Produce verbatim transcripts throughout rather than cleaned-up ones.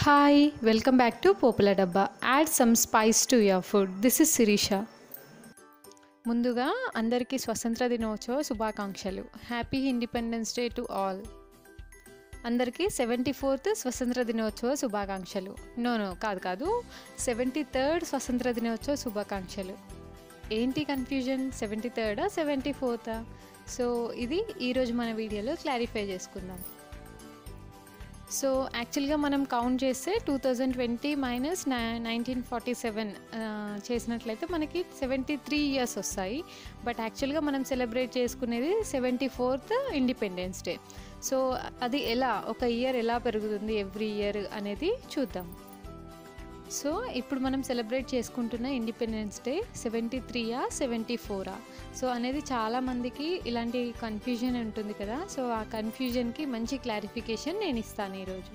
Hi, welcome back to Popula Dabba. Add some spice to your food. This is Sirisha. ముందుగా అందరికీ స్వతంత్ర దినోత్సవ శుభాకాంక్షలు. Happy independence day to all. అందరికీ seventy fourth స్వతంత్ర దినోత్సవ శుభాకాంక్షలు. నో నో కాదు కాదు సెవెంటీ థర్డ్ స్వతంత్ర దినోత్సవ శుభాకాంక్షలు. ఏంటి కన్ఫ్యూజన్, సెవెంటీ థర్డా సెవెంటీ ఫోర్తా? సో ఇది ఈరోజు మన వీడియోలో క్లారిఫై చేసుకుందాం. సో యాక్చువల్గా మనం కౌంట్ చేస్తే two thousand twenty minus nineteen forty seven చేసినట్లయితే మనకి సెవెంటీ త్రీ ఇయర్స్ వస్తాయి. బట్ యాక్చువల్గా మనం సెలబ్రేట్ చేసుకునేది seventy fourth independence day. So అది ఎలా, ఒక ఇయర్ ఎలా పెరుగుతుంది ఎవ్రీ ఇయర్ అనేది చూద్దాం. సో ఇప్పుడు మనం సెలబ్రేట్ చేసుకుంటున్న ఇండిపెండెన్స్ డే సెవెంటీ త్రీయా సెవెంటీ ఫోరా సో అనేది చాలామందికి ఇలాంటి కన్ఫ్యూజన్ ఉంటుంది కదా. సో ఆ కన్ఫ్యూజన్కి మంచి క్లారిఫికేషన్ నేను ఇస్తాను ఈరోజు.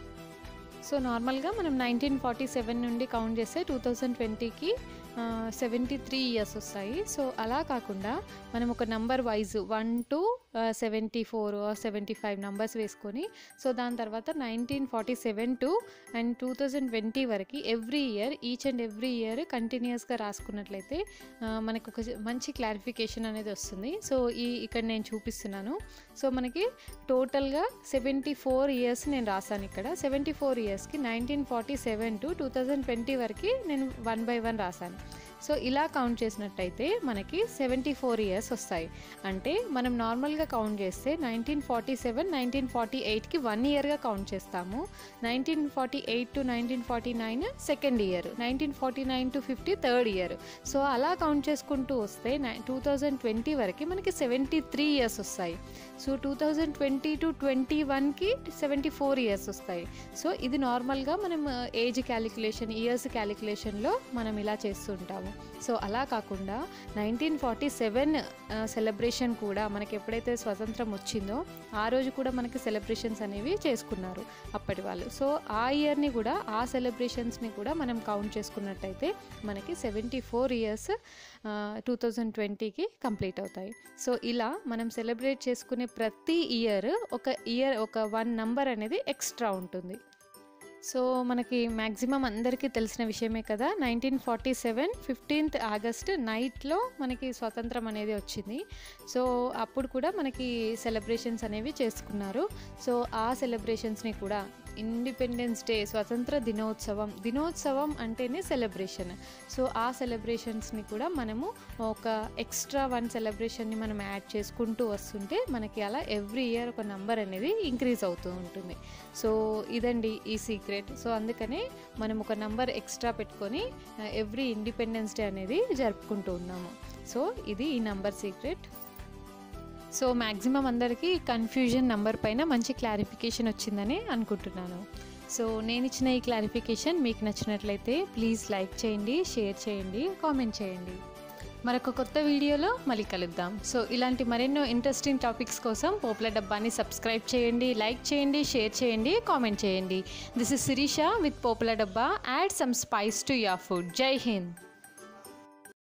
సో నార్మల్గా మనం నైన్టీన్ ఫార్టీ సెవెన్ నుండి కౌంట్ చేస్తే టూ థౌజండ్ ట్వంటీకి సెవెంటీ త్రీ ఇయర్స్ వస్తాయి. సో అలా కాకుండా మనం ఒక number wise one to seventy four seventy five numbers వేసుకొని సో దాని తర్వాత nineteen forty seven to and two thousand twenty వరకు every year each and every year కంటిన్యూస్గా రాసుకున్నట్లయితే మనకు ఒక మంచి క్లారిఫికేషన్ అనేది వస్తుంది. సో ఈ ఇక్కడ నేను చూపిస్తున్నాను. సో మనకి టోటల్గా సెవెంటీ ఫోర్ ఇయర్స్ నేను రాశాను ఇక్కడ. సెవెంటీ ఫోర్ ఇయర్స్కి nineteen forty seven to two thousand twenty వరకు నేను వన్ బై వన్ రాశాను. సో ఇలా కౌంట్ చేసినట్టయితే మనకి సెవెంటీ ఫోర్ ఇయర్స్ వస్తాయి. అంటే మనం నార్మల్గా కౌంట్ చేస్తే nineteen forty seven nineteen forty ఎయిట్కి వన్ ఇయర్గా కౌంట్ చేస్తాము. Nineteen forty eight to nineteen forty nine second year, nineteen forty nine to fifty third year. So అలా కౌంట్ చేసుకుంటూ వస్తే నై టూ థౌజండ్ ట్వంటీ వరకు మనకి సెవెంటీ త్రీ ఇయర్స్ వస్తాయి. So two thousand twenty to twenty వన్కి seventy four years వస్తాయి. So ఇది నార్మల్గా మనం ఏజ్ క్యాలిక్యులేషన్, ఇయర్స్ క్యాలిక్యులేషన్లో మనం ఇలా చేస్తుంటాము. సో అలా కాకుండా నైన్టీన్ ఫార్టీ సెవెన్ సెలబ్రేషన్ కూడా మనకి ఎప్పుడైతే స్వతంత్రం వచ్చిందో ఆ రోజు కూడా మనకి సెలబ్రేషన్స్ అనేవి చేసుకున్నారు అప్పటి వాళ్ళు. సో ఆ ఇయర్ని కూడా, ఆ సెలబ్రేషన్స్ని కూడా మనం కౌంట్ చేసుకున్నట్టయితే మనకి seventy four years two thousand ట్వంటీకి కంప్లీట్ అవుతాయి. సో ఇలా మనం సెలబ్రేట్ చేసుకునే ప్రతి ఇయర్ ఒక ఇయర్ ఒక వన్ నంబర్ అనేది ఎక్స్ట్రా ఉంటుంది. సో మనకి మ్యాక్సిమం అందరికీ తెలిసిన విషయమే కదా, nineteen forty seven fifteenth August నైట్లో మనకి స్వతంత్రం అనేది వచ్చింది. సో అప్పుడు కూడా మనకి సెలబ్రేషన్స్ అనేవి చేసుకున్నారు. సో ఆ సెలబ్రేషన్స్ని కూడా ఇండిపెండెన్స్ డే, స్వతంత్ర దినోత్సవం, దినోత్సవం అంటేనే సెలబ్రేషన్. సో ఆ సెలబ్రేషన్స్ని కూడా మనము ఒక ఎక్స్ట్రా వన్ సెలబ్రేషన్ని మనం యాడ్ చేసుకుంటూ వస్తుంటే మనకి అలా ఎవ్రీ ఇయర్ ఒక నంబర్ అనేది ఇంక్రీజ్ అవుతూ ఉంటుంది. సో ఇదండి ఈ సీక్రెట్. సో అందుకనే మనం ఒక నంబర్ ఎక్స్ట్రా పెట్టుకొని ఎవ్రీ ఇండిపెండెన్స్ డే అనేది జరుపుకుంటూ ఉన్నాము. సో ఇది ఈ నంబర్ సీక్రెట్. సో మ్యాక్సిమం అందరికీ కన్ఫ్యూజన్ నెంబర్ పైన మంచి క్లారిఫికేషన్ వచ్చిందని అనుకుంటున్నాను. సో నేను ఇచ్చిన ఈ క్లారిఫికేషన్ మీకు నచ్చినట్లయితే ప్లీజ్ లైక్ చేయండి, షేర్ చేయండి, కామెంట్ చేయండి. మరొక కొత్త వీడియోలో మళ్ళీ కలుద్దాం. సో ఇలాంటి మరెన్నో ఇంట్రెస్టింగ్ టాపిక్స్ కోసం పోపుల డబ్బాని సబ్స్క్రైబ్ చేయండి, లైక్ చేయండి, షేర్ చేయండి, కామెంట్ చేయండి. This is Shirisha with Popula Dabba. Add some spice to your food. Jai Hind.